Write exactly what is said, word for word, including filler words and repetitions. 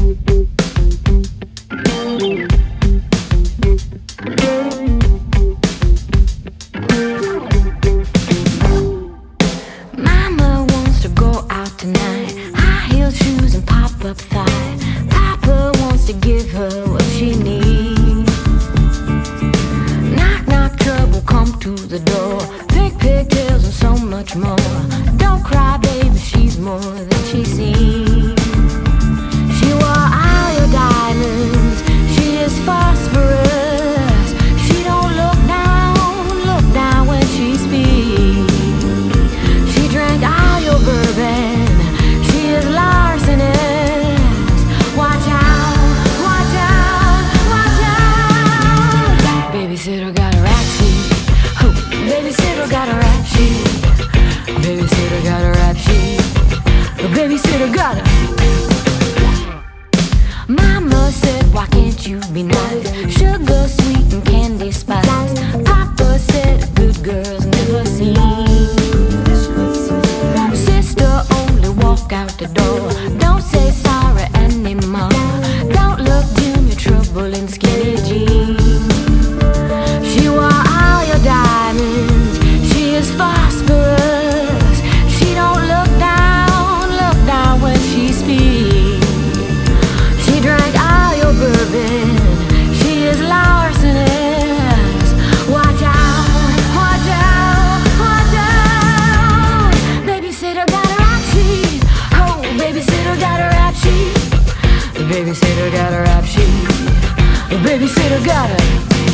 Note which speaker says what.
Speaker 1: Mama wants to go out tonight, high heel shoes and pop-up thigh. Papa wants to give her what she needs. Knock, knock, trouble, come to the door. Pink pigtails and so much more. Don't cry, baby, she's more than she seems. She wore all your diamonds, she is phosphorus. She don't look down, look down when she speaks. She drank all your bourbon, she is larcenous. Watch out, watch out, watch out. Babysitter got a rap sheet. Oh, babysitter got a rap sheet. Babysitter got a rap sheet. The babysitter got a. Mama said, why can't you be nice? Sugar, sweet, and candy spice. Papa said, a good girl's never seen. Sister, only walk out the door. Don't say sorry anymore. Don't look Junior trouble in skinny jeans. She wore all your diamonds, she is phosphorus. She don't look down, look down when she speaks. She drank all your bourbon, she is larcenous. Watch out, watch out, watch out. Babysitter got a rap sheet. Oh, babysitter got a rap sheet. The babysitter got a rap sheet. The babysitter got a.